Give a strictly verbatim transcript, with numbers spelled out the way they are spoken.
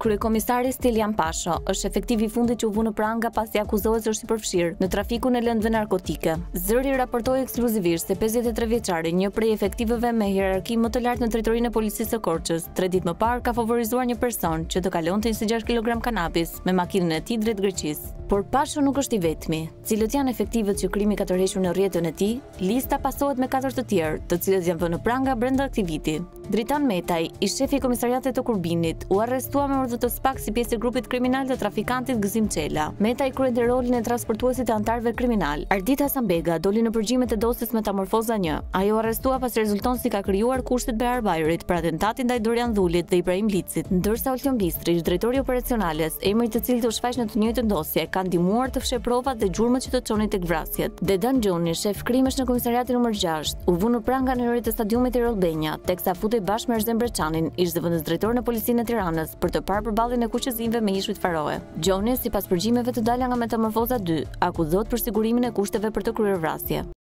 Kryekomisari Stelian Pasho është efektiv i fundit që u vë në pranga pasi akuzohet se është i përfshirë në trafikun e lëndëve narkotike. Zëri raportoi ekskluzivisht se pesëdhjetë e tre vjeçari, një prej efektivëve me hierarki më të lartë në drejtorinë e policisë së Korçës, tre ditë më parë ka favorizuar një person që të kalonte njëzet e gjashtë kilogram kanabis me makinën e tij drejt Greqisë. Por Pasho nuk është i vetmi. Cilët janë efektivët që krimi ka tërhequr në rrjetën e tij? Lista pasohet me katër të tjerë, të cilët janë vënë në pranga brenda aktiviti. Dritan Metaj, i shefi i komisariatit të Kurbinit, u arrestua me urdhë të SPAK si pjesë e grupit kriminal të trafikantit Gëzim Çela. Metaj kryente rolin e transportuesit të antarëve kriminal. Ardita Sambega doli në përgjimet e dosjes Metamorfoza një. Ajo arrestua pasi rezulton si ka krijuar kushtet Behar Bajrit për atentatin ndaj Dorian Dhulit dhe Ibrahim Licit, ndërsa Oltion Bistri, drejtori i operacionales, emri i të cilit u shfaq në të njëjtën dosje, ka ndihmuar të fshehë provat dhe gjurmët që të çonin tek vrasjet. Dedan Xhoni, shef krimesh në komisariatin numër gjashtë, u vënë në pranga në rrjet e stadiumit i Rollbenja, teksa futej bashkë me Erzem Breçanin, ish zëvendës drejtor në policinë e Tiranës, për të parë përballjen e kuqëzimeve me ishujt Faroe. Xhoni, sipas përgjimeve të dala nga Metamorfoza dy, akuzohet për sigurimin e kushteve për të kryer vrasje.